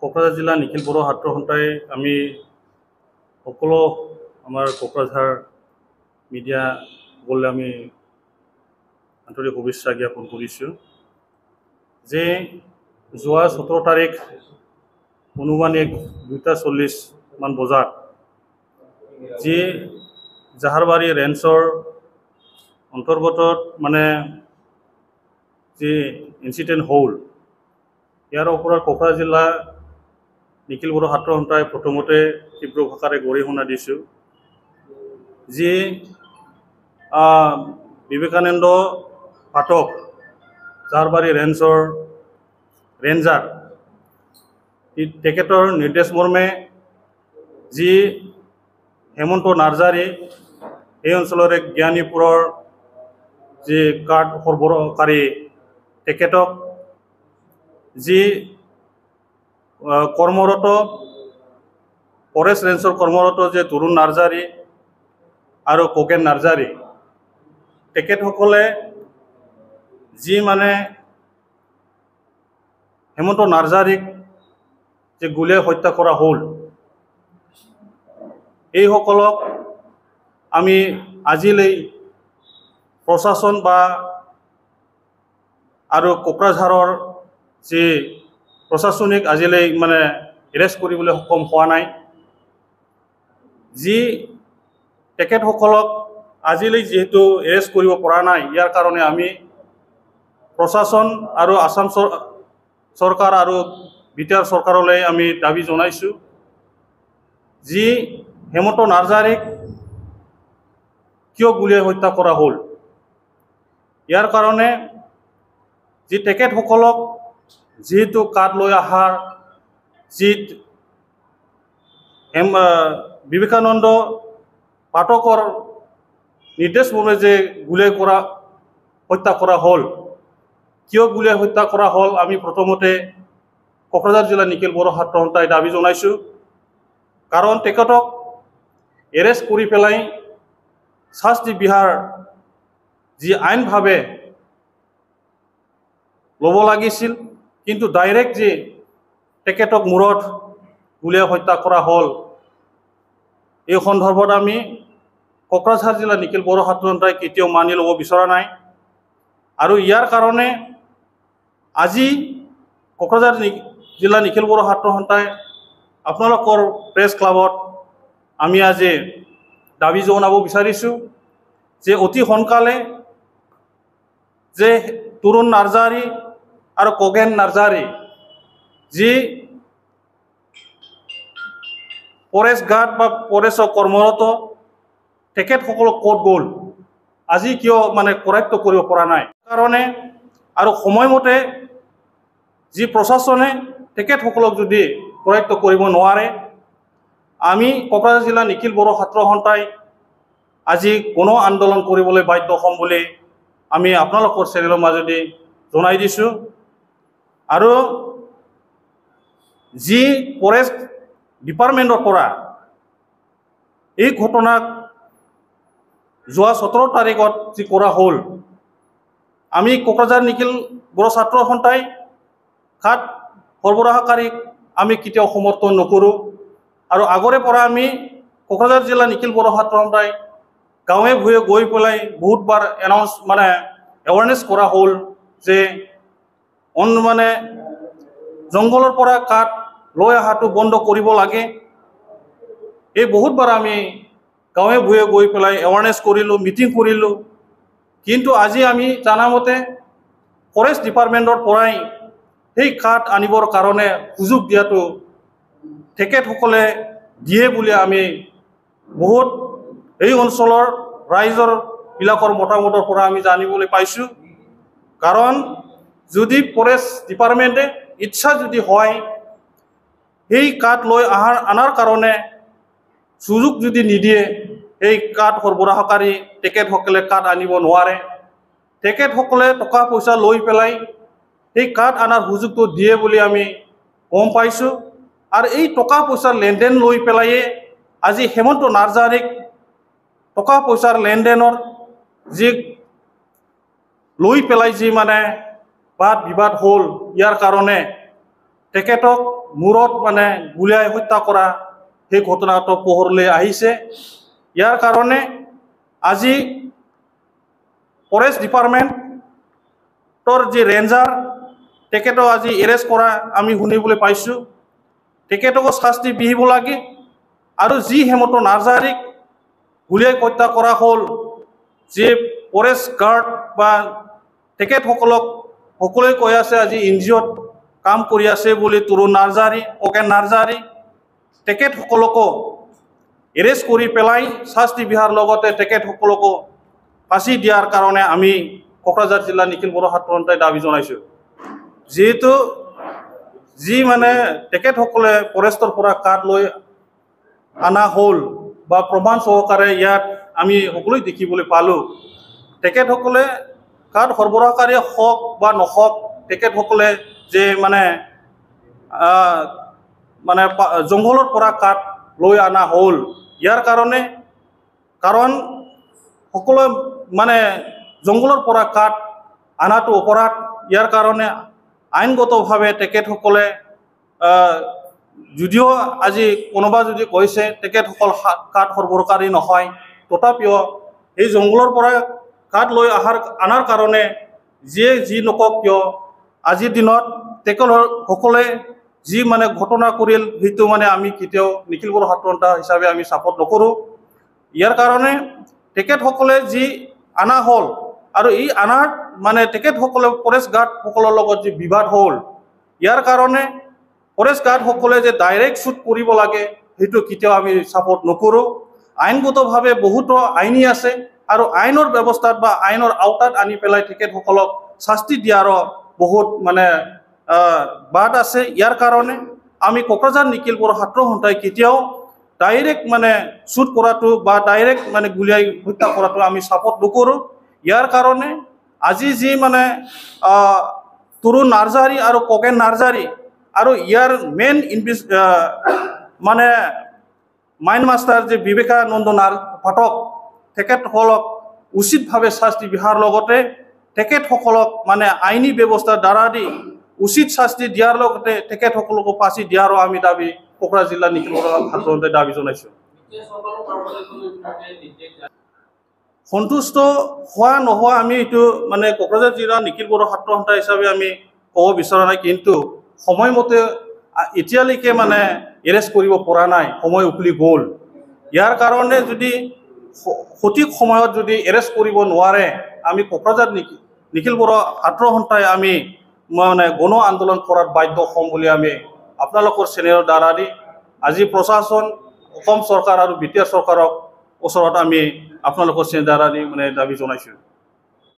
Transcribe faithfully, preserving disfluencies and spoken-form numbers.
কোকৰাঝাৰ জিলা নিখিল বড়ো ছাত্ৰ সন্থাই আমি সকলো আমাৰ কোকৰাঝাৰ মিডিয়া সকলে আমি আন্তৰিক শুভেচ্ছা জ্ঞাপন কৰিছোঁ যে যোৱা সোতৰ তাৰিখ অনুমানিক দুটা চল্লিছ মান বজাত যি জাহাৰবাৰী ৰেঞ্চৰ অন্তৰ্গত মানে যি ইনচিডেণ্ট হ'ল ইয়াৰ ওপৰত কোকৰাঝাৰ জিলা নিখিল বড়ো ছাত্ৰ সন্থাই প্ৰথমতে তীব্ৰ ভাষাৰে গৰিহণা দিছোঁ যি বিবেকানন্দ পাঠক জাহাৰবাৰী ৰেঞ্চৰ ৰেঞ্জাৰ তেখেতৰ নিৰ্দেশ মৰ্মে যি হেমন্ত নাৰ্জাৰী এই অঞ্চলৰে জ্ঞানীপুৰৰ যি কাৰ্ড সৰবৰাহকাৰী তেখেতক যি কৰ্মৰত ফৰেষ্ট ৰেঞ্চৰ কৰ্মৰত যে তৰুণ নাৰ্জাৰী আৰু কোগেন নাৰ্জাৰী তেখেতসকলে যি মানে হেমন্ত নাৰ্জাৰীক যে গুলীয়াই হত্যা কৰা হ'ল এইসকলক আমি আজিলৈ প্ৰশাসন বা আৰু কোকৰাঝাৰৰ যি প্ৰশাসনিক আজিলৈ মানে এৰেষ্ট কৰিবলৈ সক্ষম হোৱা নাই যি তেখেতসকলক আজিলৈ যিহেতু এৰেষ্ট কৰিব পৰা নাই ইয়াৰ কাৰণে আমি প্ৰশাসন আৰু আসাম চৰকাৰ আৰু বি টি আৰ চৰকাৰলৈ আমি দাবী জনাইছোঁ যি হেমন্ত নাৰ্জাৰীক কিয় গুলীয়াই হত্যা কৰা হ'ল ইয়াৰ কাৰণে যি তেখেতসকলক যিহেতু কাৰ্ড লৈ অহাৰ যি বিবেকানন্দ পাঠকৰ নিৰ্দেশ মৰ্মে যে গুলীয়াই কৰা হত্যা কৰা হ'ল কিয় গুলীয়াই হত্যা কৰা হ'ল আমি প্ৰথমতে কোকৰাঝাৰ জিলা নিখিল বড়ো ছাত্ৰ সন্থাই দাবী জনাইছোঁ কাৰণ তেখেতক এৰেষ্ট কৰি পেলাই শাস্তি বিহাৰ যি আইনভাৱে ল'ব লাগিছিল কিন্তু ডাইৰেক্ট যে তেখেতক মূৰত গুলীয়াই হত্যা কৰা হ'ল এই সন্দৰ্ভত আমি কোকৰাঝাৰ জিলা নিখিল বড়ো ছাত্ৰ সন্থাই কেতিয়াও মানি ল'ব বিচৰা নাই আৰু ইয়াৰ কাৰণে আজি কোকৰাঝাৰ জিলা নিখিল বড়ো ছাত্ৰ সন্থাই আপোনালোকৰ প্ৰেছ ক্লাবত আমি আজি দাবী জনাব বিচাৰিছোঁ যে অতি সোনকালে যে তৰুণ নাৰ্জাৰী আৰু কোগেন নাৰ্জাৰী যি ফৰেষ্ট গাৰ্ড বা ফৰেষ্টৰ কৰ্মৰত তেখেতসকলক ক'ত গ'ল আজি কিয় মানে কৰায়ত্ব কৰিব পৰা নাই কাৰণে আৰু সময়মতে যি প্ৰশাসনে তেখেতসকলক যদি কৰায়ত্ব কৰিব নোৱাৰে আমি কোকৰাঝাৰ জিলা নিখিল বড়ো ছাত্ৰ সন্থাই আজি কোনো আন্দোলন কৰিবলৈ বাধ্য হ'ম বুলি আমি আপোনালোকৰ চেনেলৰ মাজেদি জনাই দিছোঁ আৰু যি ফৰেষ্ট ডিপাৰ্টমেণ্টৰ পৰা এই ঘটনাক যোৱা সোতৰ তাৰিখত যি কৰা হ'ল আমি কোকৰাঝাৰ নিখিল বড়ো ছাত্ৰ সন্থাই কাৰ্ড সৰবৰাহকাৰীক আমি কেতিয়াও সমৰ্থন নকৰোঁ আৰু আগৰে পৰা আমি কোকৰাঝাৰ জিলা নিখিল বড়ো ছাত্ৰ সন্থাই গাঁৱে ভূঞে গৈ পেলাই বহুতবাৰ এনাউন্স মানে এৱাৰনেছ কৰা হ'ল যে অন মানে জংঘলৰ পৰা কাঠ লৈ অহাটো বন্ধ কৰিব লাগে এই বহুতবাৰ আমি গাঁৱে ভূঞে গৈ পেলাই এৱাৰনেছ কৰিলোঁ মিটিং কৰিলোঁ কিন্তু আজি আমি জানামতে ফৰেষ্ট ডিপাৰ্টমেণ্টৰ পৰাই সেই কাঠ আনিবৰ কাৰণে সুযোগ দিয়াটো তেখেতসকলে দিয়ে বুলি আমি বহুত এই অঞ্চলৰ ৰাইজৰ বিলাকৰ মতামতৰ পৰা আমি জানিবলৈ পাইছোঁ কাৰণ যদি ফৰেষ্ট ডিপাৰ্টমেণ্টে ইচ্ছা যদি হয় সেই কাঠ লৈ অহাৰ অনাৰ কাৰণে সুযোগ যদি নিদিয়ে এই কাঠ সৰবৰাহকাৰী তেখেতসকলে কাঠ আনিব নোৱাৰে তেখেতসকলে টকা পইচা লৈ পেলাই সেই কাঠ অনাৰ সুযোগটো দিয়ে বুলি আমি গম পাইছোঁ আৰু এই টকা পইচাৰ লেনদেন লৈ পেলাই আজি হেমন্ত নাৰ্জাৰীক টকা পইচাৰ লেনদেনৰ যি লৈ পেলাই যি মানে বাদ বিবাদ হ'ল ইয়াৰ কাৰণে তেখেতক মূৰত মানে গুলিয়াই হত্যা কৰা সেই ঘটনাটো পোহৰলৈ আহিছে। ইয়াৰ কাৰণে আজি ফৰেষ্ট ডিপাৰ্টমেণ্টৰ যি ৰেঞ্জাৰ তেখেতক আজি এৰেষ্ট কৰা আমি শুনিবলৈ পাইছোঁ। তেখেতকো শাস্তি বিহিব লাগে। আৰু যি হেমন্ত নাৰ্জাৰীক গুলিয়াই হত্যা কৰা হ'ল, যে ফৰেষ্ট গাৰ্ড বা তেখেতসকলক সকলোৱে কৈ আছে আজি এন জি অ'ত কাম কৰি আছে বুলি, তৰুণ নাৰ্জাৰী, খগেন নাৰ্জাৰী, তেখেতসকলকো এৰেষ্ট কৰি পেলাই শাস্তি বিহাৰ লগতে তেখেতসকলকো ফাঁচি দিয়াৰ কাৰণে আমি কোকৰাঝাৰ জিলা নিখিল বড়ো ছাত্ৰ সন্থাই দাবী জনাইছোঁ। যিহেতু যি মানে তেখেতসকলে ফৰেষ্টৰ পৰা কাঠ লৈ অনা হ'ল বা প্ৰমাণ সহকাৰে ইয়াত আমি সকলোৱে দেখিবলৈ পালোঁ, তেখেতসকলে কাঠ সৰবৰাহকাৰী হওক বা নহওক, তেখেতসকলে যে মানে মানে জংঘলৰ পৰা কাঠ লৈ অনা হ'ল, ইয়াৰ কাৰণে কাৰণ সকলো মানে জংঘলৰ পৰা কাঠ অনাটো অপৰাধ। ইয়াৰ কাৰণে আইনগতভাৱে তেখেতসকলে যদিও আজি কোনোবা যদি কৈছে তেখেতসকল কাঠ সৰবৰাহকাৰী নহয়, তথাপিও এই জংঘলৰ পৰা কাঠ লৈ অহাৰ অনাৰ কাৰণে যিয়ে যি নকওক কিয় আজিৰ দিনত তেখেতসকলে যি মানে ঘটনা কৰিল সেইটো মানে আমি কেতিয়াও নিখিল বড়ো ছাত্ৰ সন্থা হিচাপে আমি ছাপোৰ্ট নকৰোঁ। ইয়াৰ কাৰণে তেখেতসকলে যি অনা হ'ল আৰু এই অনাৰ মানে তেখেতসকলে ফৰেষ্ট গাৰ্ডসকলৰ লগত যি বিবাদ হ'ল, ইয়াৰ কাৰণে ফৰেষ্ট গাৰ্ডসকলে যে ডাইৰেক্ট শ্বুট কৰিব লাগে সেইটো কেতিয়াও আমি ছাপোৰ্ট নকৰোঁ। আইনগতভাৱে বহুতো আইনী আছে আৰু আইনৰ ব্যৱস্থাত বা আইনৰ আওতাত আনি পেলাই তেখেতসকলক শাস্তি দিয়াৰো বহুত মানে বাট আছে। ইয়াৰ কাৰণে আমি কোকৰাঝাৰ নিখিল বড়ো ছাত্ৰ সন্থাই কেতিয়াও ডাইৰেক্ট মানে শ্বুট কৰাটো বা ডাইৰেক্ট মানে গুলিয়াই হত্যা কৰাটো আমি ছাপোৰ্ট নকৰোঁ। ইয়াৰ কাৰণে আজি যি মানে তৰুণ নাৰ্জাৰী আৰু খগেন নাৰ্জাৰী আৰু ইয়াৰ মেইন ইনভেচ মানে মাইণ্ড মাষ্টাৰ যে বিবেকানন্দ নাৰ পাঠক, তেখেতসকলক উচিতভাৱে শাস্তি বিহাৰ লগতে তেখেতসকলক মানে আইনী ব্যৱস্থাৰ দ্বাৰা দি উচিত শাস্তি দিয়াৰ লগতে তেখেতসকলকো ফাঁচি দিয়াৰো আমি দাবী কোকৰাঝাৰ জিলা নিখিল বড়ো ছাত্ৰ সন্থাই দাবী জনাইছোঁ। সন্তুষ্ট হোৱা নোহোৱা আমি এইটো মানে কোকৰাঝাৰ জিলা নিখিল বড়ো ছাত্ৰ সন্থা হিচাপে আমি ক'ব বিচৰা নাই, কিন্তু সময়মতে এতিয়ালৈকে মানে এৰেষ্ট কৰিব পৰা নাই, সময় উকলি গ'ল। ইয়াৰ কাৰণে যদি সঠিক সময়ত যদি এৰেষ্ট কৰিব নোৱাৰে, আমি কোকৰাঝাৰ নিখিল বড়ো ছাত্ৰ সন্থাই আমি মানে গণ আন্দোলন কৰাত বাধ্য হ'ম বুলি আমি আপোনালোকৰ চেনেলৰ দ্বাৰা দি আজি প্ৰশাসন, অসম চৰকাৰ আৰু বি টি আৰ চৰকাৰক ওচৰত আমি আপোনালোকৰ চেনেলৰ দ্বাৰা দি মানে দাবী জনাইছোঁ।